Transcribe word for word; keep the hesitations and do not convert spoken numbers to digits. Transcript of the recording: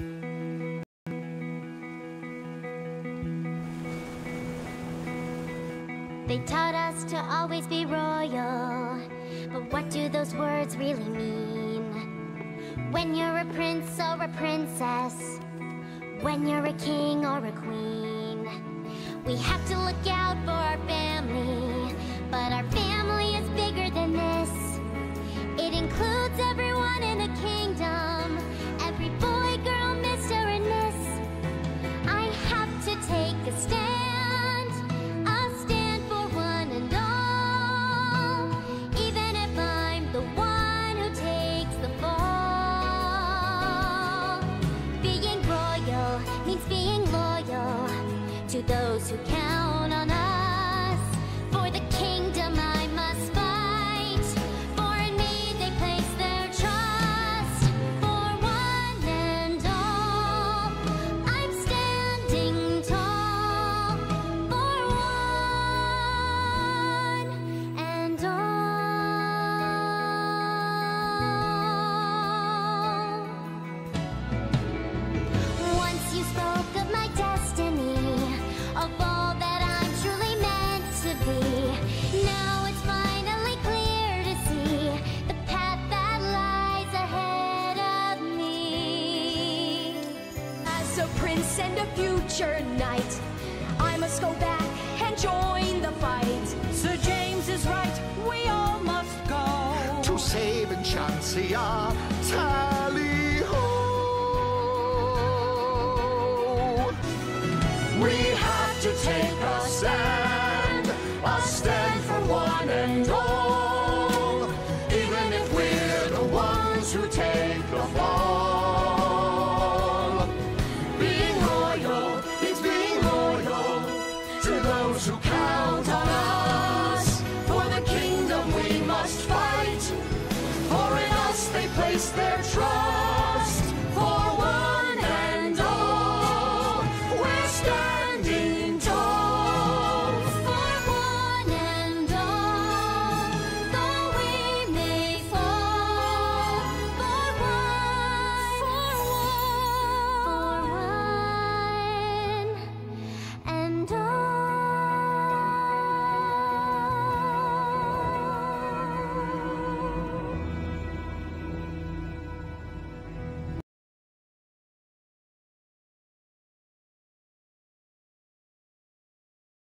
They taught us to always be royal, but what do those words really mean? When you're a prince or a princess, when you're a king or a queen, we have to look out for our family, but our family is bigger than this. It includes everyone in the kingdom, every boy, girl, mister and miss. I have to take a stand, a stand for one and all, even if I'm the one who takes the fall. Being royal means being loyal to those who count on us. For the kingdom I must fight, for in me they place their trust. For one and all, I'm standing tall. For one and all. Once you spoke of my destiny, of all that I'm truly meant to be. Now it's finally clear to see the path that lies ahead of me. As a prince and a future knight, I must go back and join the fight. Sir James is right, we all must go to save Enchantia, tally-ho! We have to take a stand, a stand for one and all, even if we're the ones who take the fall. Being royal means being loyal to those who count on us. For the kingdom we must fight, for in us they place their trust.